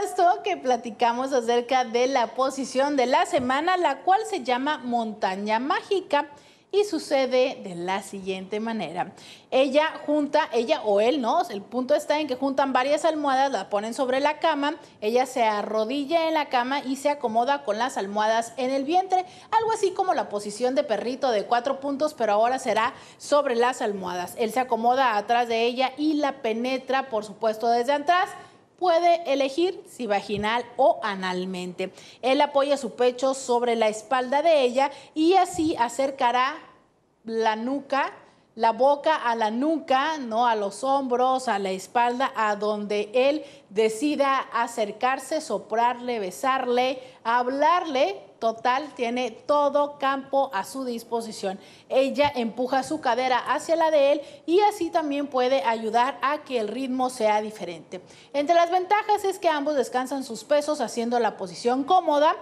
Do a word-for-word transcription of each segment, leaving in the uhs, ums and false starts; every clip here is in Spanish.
supuesto que platicamos acerca de la posición de la semana, la cual se llama Montaña Mágica. Y sucede de la siguiente manera. Ella junta, ella o él, ¿no? El punto está en que juntan varias almohadas, las ponen sobre la cama, ella se arrodilla en la cama y se acomoda con las almohadas en el vientre. Algo así como la posición de perrito de cuatro puntos, pero ahora será sobre las almohadas. Él se acomoda atrás de ella y la penetra, por supuesto, desde atrás. Puede elegir si vaginal o analmente. Él apoya su pecho sobre la espalda de ella y así acercará la nuca, la boca a la nuca, ¿no? A los hombros, a la espalda, a donde él decida acercarse, soplarle, besarle, hablarle. Total, tiene todo campo a su disposición. Ella empuja su cadera hacia la de él y así también puede ayudar a que el ritmo sea diferente. Entre las ventajas es que ambos descansan sus pesos haciendo la posición cómoda.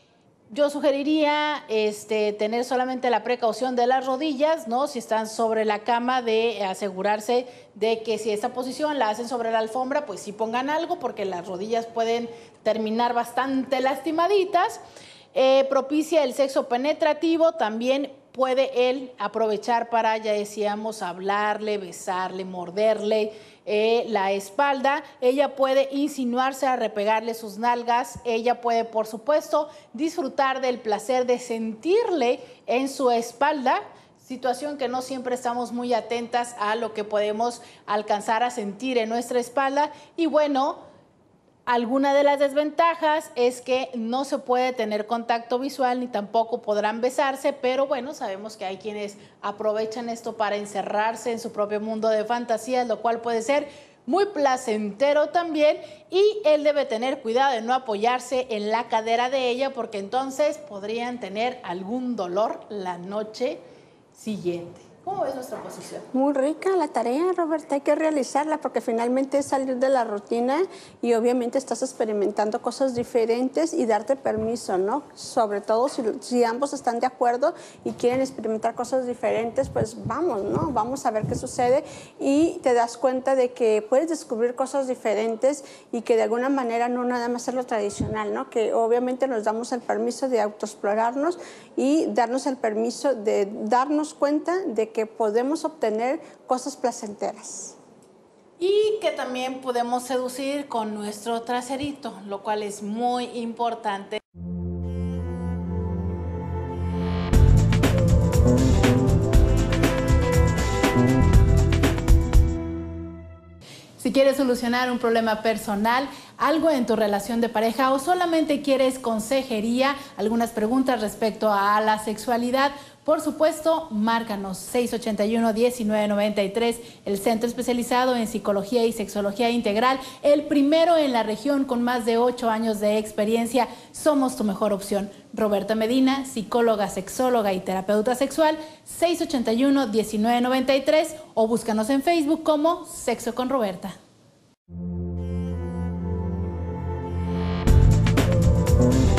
Yo sugeriría este, tener solamente la precaución de las rodillas, ¿no? Si están sobre la cama, de asegurarse de que si esta posición la hacen sobre la alfombra, pues sí pongan algo porque las rodillas pueden terminar bastante lastimaditas. Eh, propicia el sexo penetrativo, también puede él aprovechar para, ya decíamos, hablarle, besarle, morderle eh, la espalda. Ella puede insinuarse a repegarle sus nalgas. Ella puede, por supuesto, disfrutar del placer de sentirle en su espalda, situación que no siempre estamos muy atentas a lo que podemos alcanzar a sentir en nuestra espalda. Y bueno, alguna de las desventajas es que no se puede tener contacto visual ni tampoco podrán besarse, pero bueno, sabemos que hay quienes aprovechan esto para encerrarse en su propio mundo de fantasías, lo cual puede ser muy placentero también, y él debe tener cuidado de no apoyarse en la cadera de ella porque entonces podrían tener algún dolor la noche siguiente. ¿Cómo es nuestra posición? Muy rica la tarea, Roberta, hay que realizarla porque finalmente es salir de la rutina y obviamente estás experimentando cosas diferentes y darte permiso, ¿no? Sobre todo si, si ambos están de acuerdo y quieren experimentar cosas diferentes, pues vamos, ¿no? Vamos a ver qué sucede y te das cuenta de que puedes descubrir cosas diferentes y que de alguna manera no nada más es lo tradicional, ¿no? Que obviamente nos damos el permiso de autoexplorarnos y darnos el permiso de darnos cuenta de que podemos obtener cosas placenteras. Y que también podemos seducir con nuestro traserito, lo cual es muy importante. Si quieres solucionar un problema personal, algo en tu relación de pareja o solamente quieres consejería, algunas preguntas respecto a la sexualidad, por supuesto, márcanos seis ochenta y uno, diecinueve noventa y tres, el centro especializado en psicología y sexología integral, el primero en la región con más de ocho años de experiencia. Somos tu mejor opción. Roberta Medina, psicóloga, sexóloga y terapeuta sexual, seis ochenta y uno, diecinueve noventa y tres, o búscanos en Facebook como Sexo con Roberta. Thank you.